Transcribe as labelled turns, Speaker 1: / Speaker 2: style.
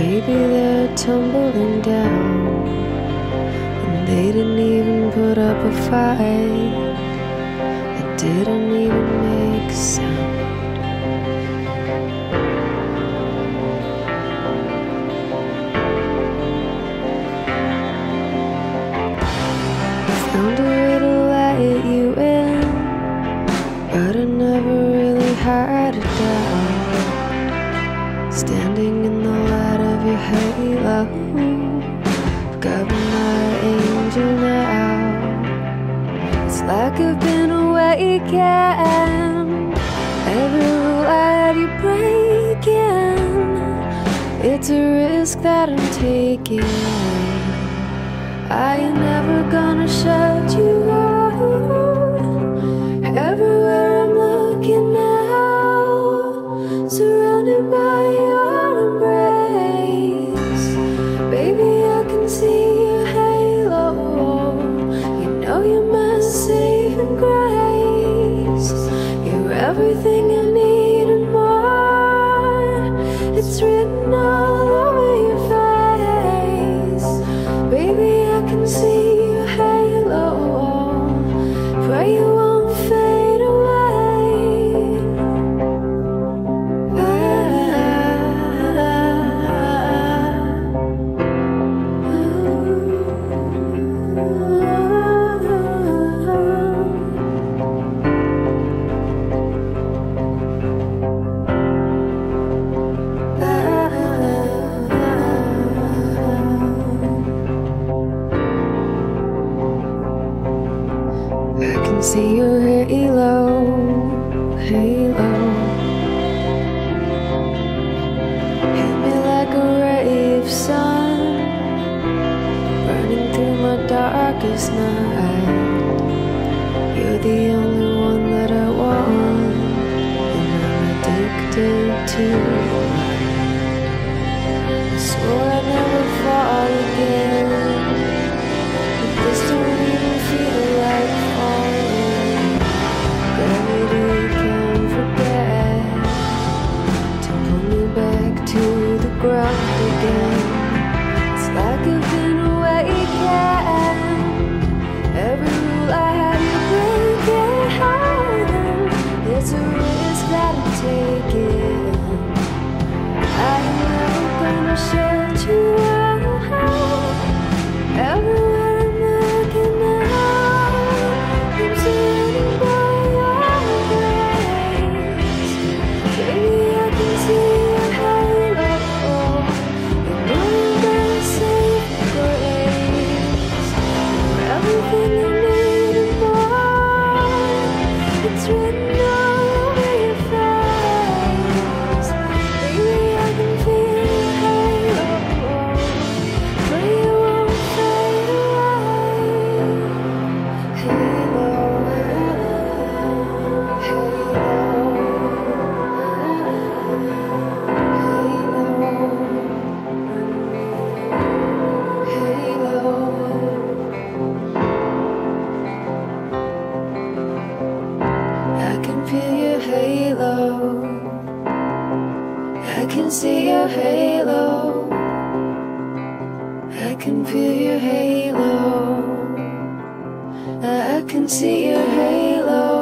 Speaker 1: Maybe they're tumbling down, and they didn't even put up a fight. It didn't even make a sound. Found a way to let you in, but I never really had it down. Standing in the light of your halo, got my angel now. It's like I've been awakened. Every rule I had you breaking, it's a risk that I'm taking. I ain't never gonna shut you out. Everywhere I'm looking now, surrounded by your embrace. Baby, I can see your halo. You know you're my saving grace. You're everything I need and more. It's written all over your face. Baby, I can see your halo. Pray you won't fade away. I can see your halo, halo. Hit me like a ray of sun, burning through my darkest night. You're the only one that I want, and I'm addicted to your light. I swore I'd never fall again, but this don't even feel like falling. Gravity can forget to pull me back to the ground again. It's like I've been awakened. Every rule I had you breaking. It's a risk that I'm taking. I am never gonna shut you out. Everywhere I'm looking now, I'm surrounded by your embrace. Baby, I can see your halo. You know you're my saving grace. You're everything I need and more. It's written all over your face. Baby, I can feel your halo. Pray you won't fade away. Halo, I can feel your halo. I can see your halo. I can feel your halo. I can see your halo.